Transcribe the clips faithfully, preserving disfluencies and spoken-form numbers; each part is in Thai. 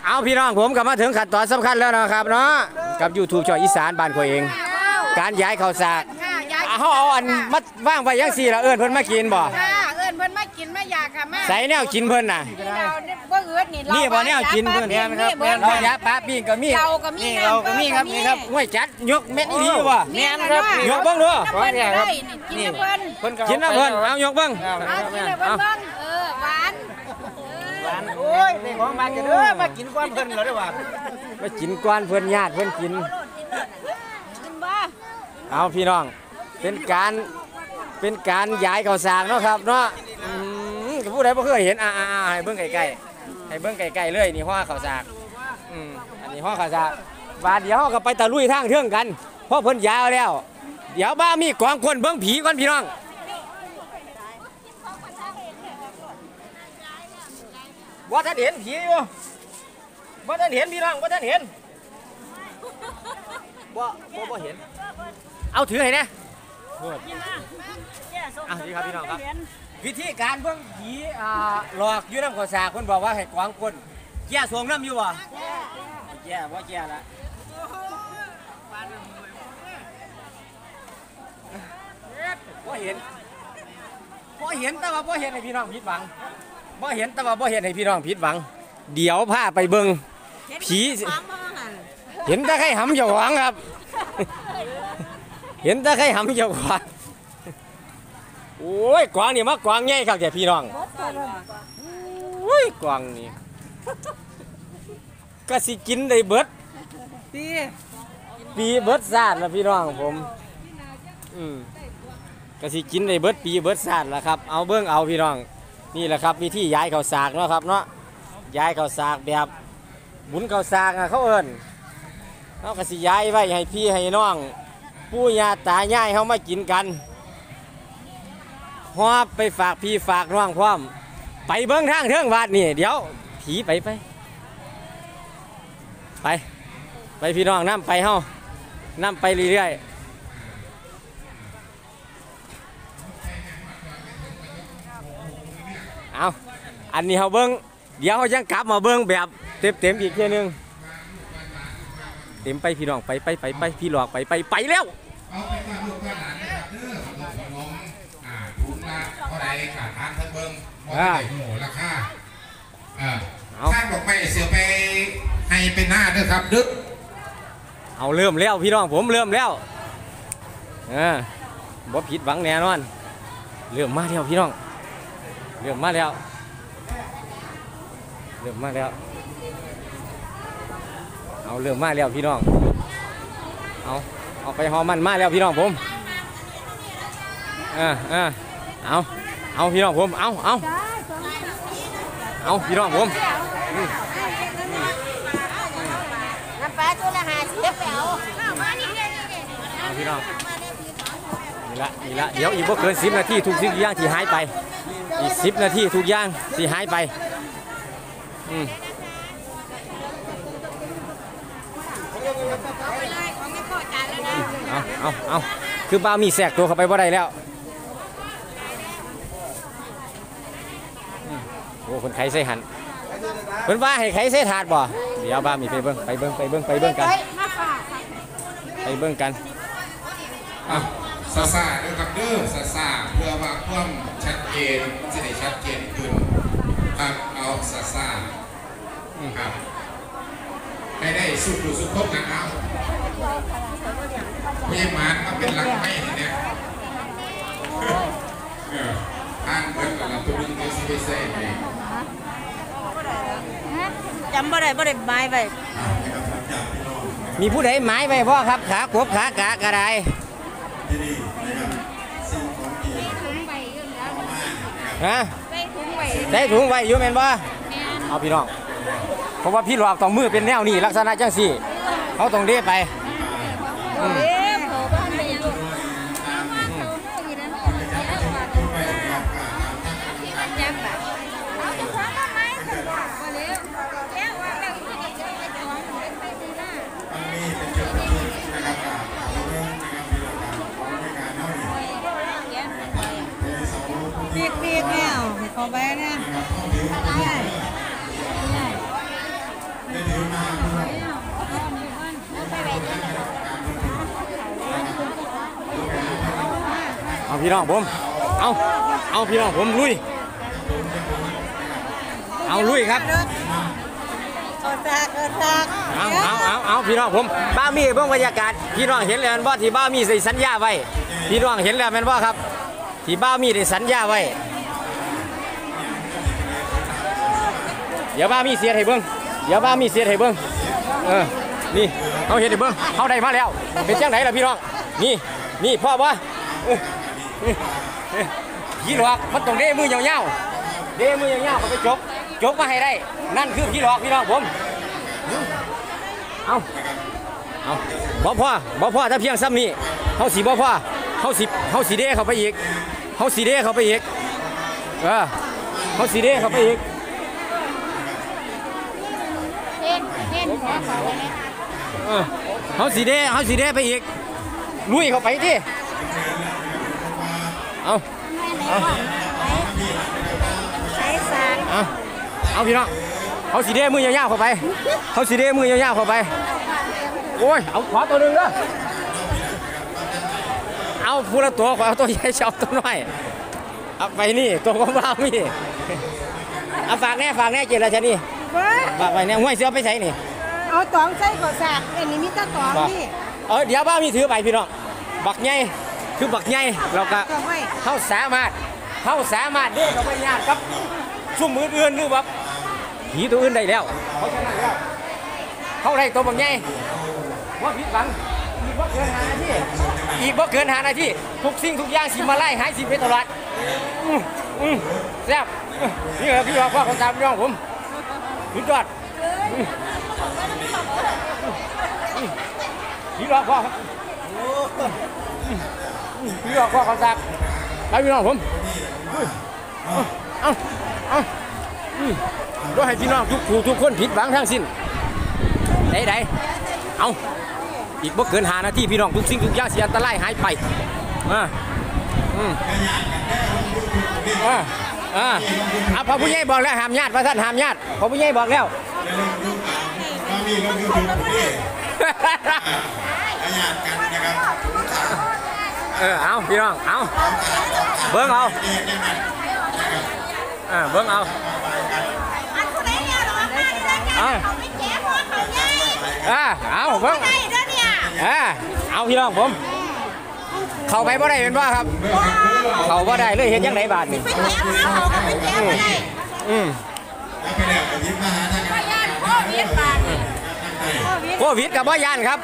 เอาพี่น้องผมกลับมาถึงขั้นตอนสำคัญแล้วนะครับเนาะกับ ยูทูบ ช่องอีสานบ้านข่อยเองการย้ายข้าวสากเขาเอาอันมัดว่างไว้ยังสี่ละเอิญเพิ่นมากินบ่เอิญเพิ่นมากินมาอยากค่ะมาใส่แนวกินเพิ่นน่ะนี่บ่แนวกินเพิ่นครับเรายาปลาปิ้งก็มีเราก็มีเราก็มีครับนี่ครับห้วยจัดยกเม็ดนี้บ่แม่นครับยกเบิ่งดูนี่ครับกินเพิ่นกินนะเพิ่นเอายกเบิ่งเอากินเพิ่นเบิ่งเออหวานหวานโอ้ยนี่ของมากันเด้อมากินกวนเพิ่นเหรอเด้อว่ามากินกวนเพิ่นญาติเพิ่นกินกินบ่เอาพี่น้องเป็นการเป็นการย้ายข้าวสากเนาะครับเนาะผู้ใดบ่เคยเห็นอ่าให้เบิ่งใกล้ๆให้เบิ่งใกล้ๆเลยนี่ห่อข้าวสากอืมอันนี้ห่อข้าวสากบาดเดี๋ยวก็ไปตะลุยทางเทื่องกันเพราะเพิ่นยาวแล้วเดี๋ยวบ้ามีกองคนเบิ่งผีก่อนพี่น้องว่าท่านเห็นผีอยู่ว่าท่านเห็นพี่น้องว่าท่านเห็นว่าว่าเห็นเอาถือให้นะอ่ะดีครับพี่น้องครับวิธีการเบิ่งผีอ่าหลอกอยู่น้ำข้าวสากคนบอกว่าให้กวางคนแก่สวงน้ำอยู่วะแก่ว่าแก่ละว่าเห็นว่าเห็นแต่ว่าว่าเห็นให้พี่น้องผิดหวังว่าเห็นแต่ว่าว่าเห็นให้พี่น้องผิดหวังเดี๋ยวพาไปเบิ่งผีเห็นแต่ใครหำเจ้าของครับเห็นแต่ใครหำเจ้าของโอ้ยกวางนี่มากวางใหญ่ครับแต่พี่น้องโอ้ยกวางนี่ก็สิกินได้เบิดปีปีเบิดซาดละพี่น้องผมอืมก็สิกินได้เบิดปีเบิดซาดละครับเอาเบิ้งเอาพี่น้องนี่แหละครับวิธีย้ายข้าวสากเนาะครับเนาะย้ายข้าวสากแบบบุญข้าวสากเขาเอิ้นเขาก็สิย้ายไว้ให้พี่ให้น้องปู่ย่าตายายเขามากินกันหอบไปฝากพี่ฝากน้องพร้อมไปเบิ้งทางเทิงวัดนี่เดี๋ยวผีไปไปไปไปพี่น้องน้ำไปเฮาน้ำไปเรื่อยๆเอาอันนี้เขาเบิ้งเดี๋ยวเขายังกลับมาเบิ้งแบบเต็มเต็มอีกเทีนึงเต็มไปพี่น้องไปไปไปไปพี่หลอกไปไปไปแล้วถุงละเท่าไรขาดทานทั้งเบิ้งว่าได้หมูราคาท่านบอกไปเสียไปให้เป็นหน้าด้วยครับดึกเอาเริ่มแล้วพี่น้องผมเริ่มแล้วเออบ่ผิดหวังแน่นอนเริ่มมาแล้วพี่น้องเริ่มมาแล้วเริ่มมาแล้วเอาเริ่มมาแล้วพี่น้องเอาเอาไปหอมันมาแล้วพี่น้องผมเออเออเอาเอาพี่น้องผมเอาเอาเอาพี่น้องผมน้ำปลาตัวละห้าสิบแล้วเอาพี่น้องนี่ละนี่ละเดี๋ยวอีกบ่เกินสิบนาทีทุกสิ่งทุกอย่างที่หายไปอีกสิบนาทีทุกอย่างที่หายไปอืมเอาเอาเอาคือบ้ามีแทรกตัวเข้าไปบ่ได้แล้วโอ้คนไข้ใส่หันเพิ่นว่าให้ไข้ใส่ถาดบ่เดี๋ยวบ้ามีไปเบิ่งไปเบิ่งไปเบิ่งไปเบิ่งกันไปเบิ่งกันซาซาเด้อครับเด้อซาซาเพื่อว่าความชัดเจนจะได้ชัดเจนขึ้นครับเอาซาซาครับให้ได้สุดสุดครบนะครับไม่มามาเป็นหลักไม่เนี่ยทานเกิดอะไรตัวนึงที่สิบเซนเลยจำบ่ได้บ่ได้ไม้ไปมีผู้ใดไม้ไปพ่อครับขากบขากะกระไดฮะได้ถุงไว้อยู่แม่นบ่เอาพี่น้องเพราะว่าพี่หลอกต้องมือเป็นแนวนี้ลักษณะจังสี่เขาต้องเด้ไปปีกๆเนี่ยเขาไปเนี่ยพี่น้องผมเอาเอาพี่น้องผมลุยเอาลุยครับกดซากกดซากเอาเอาเอาเอาพี่น้องผมบ้ามีเบื้องบรรยากาศพี่น้องเห็นแล้วแม่นบ่ที่บ้ามีใส่สัญญาไว้พี่น้องเห็นแล้วแม่นบ่ครับที่บ้ามีได้สัญญาไว้เดี๋ยวบ้ามีเสียให้เบิ้งเดี๋ยวบ้ามีเสียให้เบิ้งเออนี่เขาเห็นให้เบิ้งเขาได้มาแล้วเป็นจังไหนล่ะพี่น้องนี่นี่พ่อบ่พี่หลอกมันต้องเด้มือยาวๆเด้มือยาวๆเขาไปจกจกมาให้ได้นั่นคือพี่หลอกพี่น้องผมเอาเอาบ่พ่อบ่พ่อถ้าเพียงซ้ำนี่เขาสีบ่พ่อเขาสีเขาสีเด้เขาไปอีกเขาสีเด้เขาไปอีกเออเขาสีเด้เขาไปอีกเต้นเต้นขอเขาเลยเออเขาสีเด้เขาสีเด้ไปอีกลุยเข้าไปที่เอาเอาใช้สากเอาเอาพี่น้องเขาสีเด้มือยาวๆเข้าไปเขาสีเด้มือยาวๆเข้าไปโอ้ยเอาขวาตัวหนึ่งเด้อเอาพูละตัวขวาตัวใหญ่ชอบตัวน้อยเอาไปนี่ตัวของเราพี่เอาฝากแน่ฝากแน่เจรจานี่ฝากไปแน่ห้วยเสือไปใส่นี่เอาตองใส่กดซากอันนี้มีตะตองนี่เออเดี๋ยวบ้ามีถือไปพี่น้องบักใหญ่คือบักใหญ่เราก็เขาสามารถเขาสามารถเดินกับไปยากครับชุ่มมืออื่นหรือแบบผีตัวอื่นได้แล้วเขาชนะแล้วเขาได้ตัวบักใหญ่ว่าผิดหวังอีกบ่เกินหานาทีอีกบ่เกินหานาทีทุกสิ่งทุกอย่างสิมาไล่หายสิไปตลอดอืมอืมแซ่บนี่เหรอพี่น้องพ่อคนตามพี่น้องผมสุดยอดพี่น้องพ่อพี่น้องพ่อคนตามไปพี่น้องผมเอาเอารถให้พี่น้องทุกผู้ทุกคนผิดหวังทั้งสิ้นไหนไหนเอาอีกบ่เกินหานาทีพี่น้องทุกสิ่งทุกอย่างเสียอันตรายหายไปอ่าอืมอ่าอ่าอ่ะพอผู้ใหญ่บอกแล้วห้ามญาติพระท่านห้ามญาติพอผู้ใหญ่บอกแล้วเออเอาพี่น้องเอาเบิ้งเอาเออเบิ้งเอาเอาอ่าเอาเบิ้งอ่าเอาพี่น้องผมเข้าไปบ่ได้เป็นว่าครับเข้าบ่ได้เลยเห็นยังไงบาทนี่อืมโควิดกับบ่ยานครับ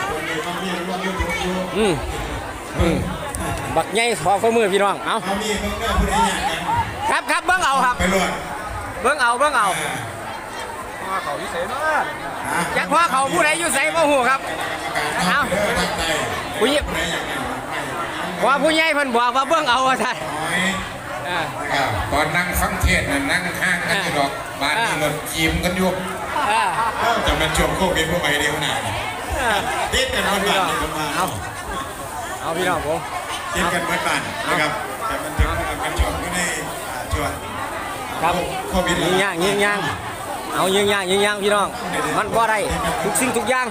อืมอืมบักใหญ่ขอข้อมือพี่น้องเอาครับครับเบิ้งเอาครับเบิ้งเอาเบิ้งเอาเขาอยู่ใส่มาจักว่าเขาผู้ใดอยู่ใส่บ่ฮู้ครับเอาผู้ใหญ่ว่าผู้ใหญ่เพิ่นบอกว่าเบิ้งเอาว่าซั่นตอนนั่งฟังเทศนั่งนั่งห้างกันอยู่ดอกบ้านนี่รถจีมกันอยู่จะเป็นช่วงโควิดพวกไปเดียวขนาดติดกันเมื่อบ้านเอาเอาพี่น้องผมติดกันเมื่อบ้านนะครับแต่มันถึงกันช่วงที่ในช่วงครับโควิดยิงย่างยิงย่างเอายิงย่างยิงย่างพี่น้องมันบ่ได้ทุกสิ่งทุกอย่าง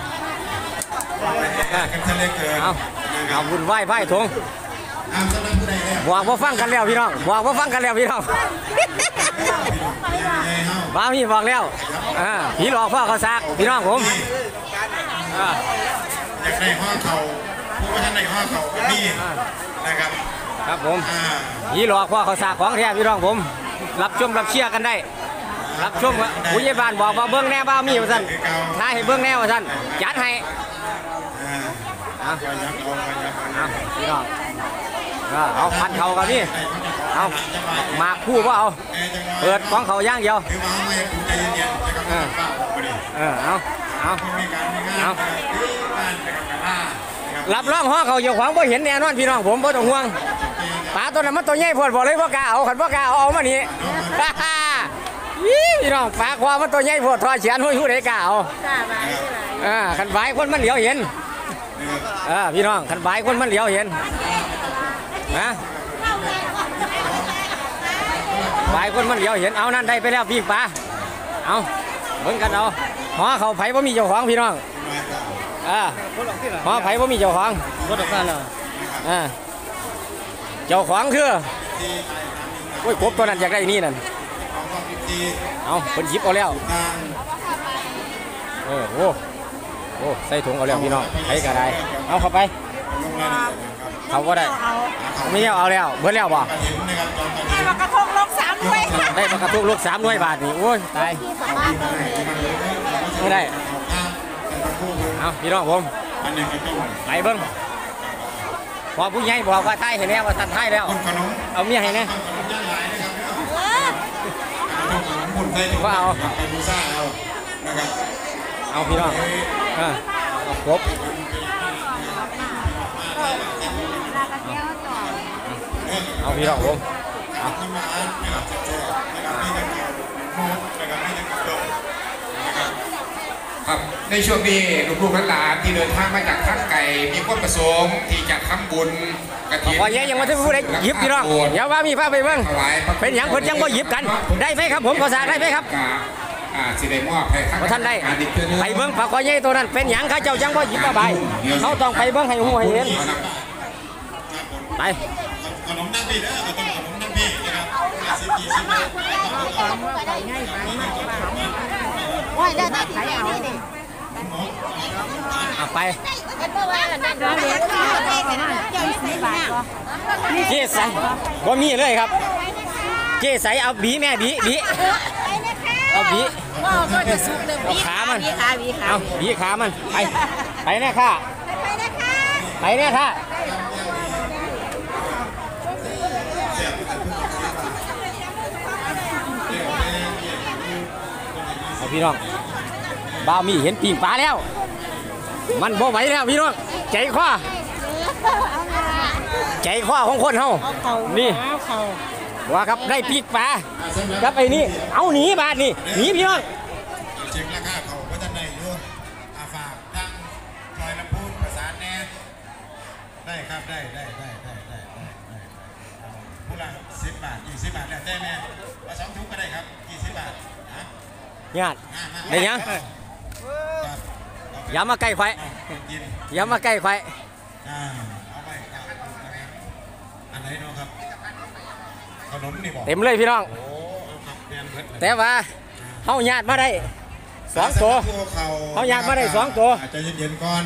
เอาเอาบุญไหว้ไพ่ทงบอกว่าฟังกันแล้วพี่น้องบอกว่าฟังกันแล้วพี่น้องบ้าพี่บอกแล้วอ่าพี่หลอกพ่อเขาซักพี่น้องผมอยากได้ห้อเขาผู้ว่าท่านในห้อเขานี่นะครับครับผมพี่หลอกพ่อเขาซักของแท้พี่น้องผมรับชมรับเชียร์กันได้รับชมผู้ใหญ่บ้านบอกว่าเบื้องแน่บ้ามีว่าท่านท้ายให้เบื้องแน่ว่าท่านจัดให้พี่น้องเอาพันเขากับนี่เอาหมากคู่ว่าเอาเปิดของเขาย่างเดียวเออเออเอาเอาเอารับรองห้องเขาอยู่ขวางบ่เห็นแน่นอนพี่น้องผมบ่ต้องห่วงปลาตัวนั้นมันตัวใหญ่พอดบอกเลยว่ากล้าเอาขันว่ากล้าเอาเอามานี่พี่น้องปลาความันตัวใหญ่พอดทอเฉียนหุ้ยหุ้ยได้กล้าเอาอ่าขันใบคนมันเหลียวเห็นอ่าพี่น้องขันใบคนมันเหลียวเห็นนะใบคนมันเหลียวเห็นเอานั่นได้ไปแล้วพี่ปลาเอาเบิ่งกันเอาหอเขาไผ่บ่มีเจ้าของพี่น้องอ่าหอไผ่บ่มีเจ้าของรถออกมาแล้วอ่าเจ้าของคือโอ้ยกบตัวนั้นอยากได้นี่นั่นเอาเพิ่นหยิบเอาแล้วเออโอ้โอ้ใส่ถุงเอาแล้วพี่น้องใครก็ได้เอาเข้าไปเขาก็ได้ไม่เอาเอาแล้วเบิดแล้วบ่ได้มากระทงลงสามด้วยค่ะได้มากระทุกลูกสามหน่วยบาทนี่โอ้ยตายไม่ได้เอาพี่น้องผมไปเบิ้งพอผู้ใหญ่บอกว่าไทยเห็นแล้วว่าท่านไทยแล้วเอาเมียให้แน่ว่าเอาเอาพี่น้องเอาครบเอาพี่น้องผมครับในช่วงนี้ลูกๆหลานๆที่เดินทางมาจากทางไกลมีความประสงค์ที่จะทำบุญกฐินพอเยยังมาถึงผู้ใดหยิบพี่น้องเดี๋ยวว่ามีภาพไปเบิ้งถวายพระเป็นอย่างเพิ่นยังบ่หยิบกันได้ไหมครับผมขอสากได้ไหมครับอ่าสิได้มอบให้ว่าท่านได้อ่ดิบเทื่อนึงไปเบิ้งปลาคอยใหญ่ตัวนั้นเป็นอย่างข้าเจ้าจังบ่หยิบมาใบเขาต้องไปเบิ้งให้หูให้เห็นไปขนมนั่งพี่เด้อขนมขนมนั่งพี่นะครับห้าสิบยี่สิบบาทว่าได้ได้ที่นี่นี่เอาไปเป็นเมื่อวานนั่นเด็กที่เด็กนะเจ้าสิบบาทก็เจ๊ใสบ่มีเลยครับเจ๊ใสเอาบีแม่บีบีเอาบีว่าก็จะสุกเลยเอาขามันวีขาวีขาเอาบีขามันไปไปแน่ค่ะไปนะคะไปแน่ค่ะเอาพี่น้องบ่าวมีเห็นปีงปลาแล้ว มันบ่ไหวแล้วพี่น้องใจคว้าใจคว้าของคนเฮานี่ว่าครับได้ปีกปลาครับไอ้นี่เอาหนีบาดนี่หนีพี่น้องเช็คราคาเขาก็จะได้อยู่อาฝากทางลอยลำพูนประสานแน่ได้ครับได้ได้ได้ได้ได้ได้ได้ผู้ละสิบบาทยี่สิบบาทแล้วแต่แม่มาสองถุงก็ได้ครับยี่สิบบาทนะญาติได้ยังอย่ามาใกล้ไฟกินอย่ามาใกล้ไฟอ่าเอาไปครับอันไหนเนาะครับขนมนี่บอกเต็มเลยพี่น้องโอ้ครับเรียนเบิดเลยแต่ว่าเฮาญาติมาได้สองตัว เขาอยากมาได้สองตัวใจเย็นๆก่อน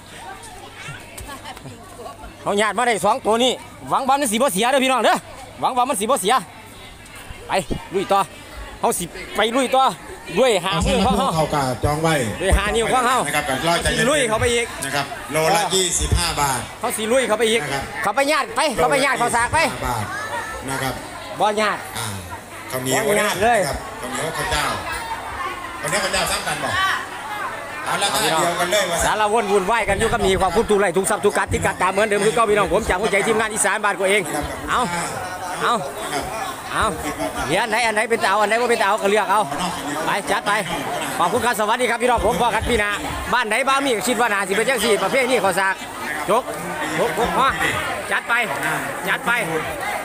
เฮาญาติมาได้สองตัวนี่หวังว่ามันสิบ่เสียเด้อพี่น้องเด้อหวังว่ามันสิบ่เสียไปลุยต่อเฮาสิไปลุยต่อด้วยหามือของเฮาเขากาจองไว้ด้วยหานิ้วของเฮานะครับแบบรอใจเย็นลุยเข้าไปอีกนะครับโลละยี่สิบห้าบาทเฮาสิลุยเข้าไปอีกนะครับเข้าไปญาติไปเข้าไปญาติเขาสากไปบาทนะครับบ่ญาติอ่าข้าวเหนียวขออนุญาตเลยครับข้าวเหนียวข้าวเจ้าข้าวเหนียวข้าวเจ้าซ้ำกันบอกเอาละก็เดียวกันเลยว่าสารวนวุ่นวายกันอยู่กับหนีความคุ้มทุกไรทุกทรัพย์ทุกการที่กัดตามเหมือนเดิมคือเก้าพี่น้องผมจากหัวใจทีมงานอีสานบ้านกูเองเอาเอาเอาเดี๋ยวอันไหนอันไหนเป็นเตาอันไหนว่าเป็นเตาก็เลือกเอาไปจัดไปขอบคุณครับสวัสดีครับพี่น้องผมพ่อกันพี่นาบ้านไหนบ้านมีคิดว่านาสิเป็นจังสี่ประเภทนี้ขอสากจกจกจกฮะจัดไปจัดไป